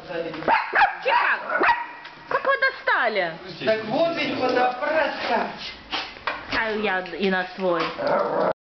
Тихо! Как вы достали? Так вот ведь куда просать. А я и на свой.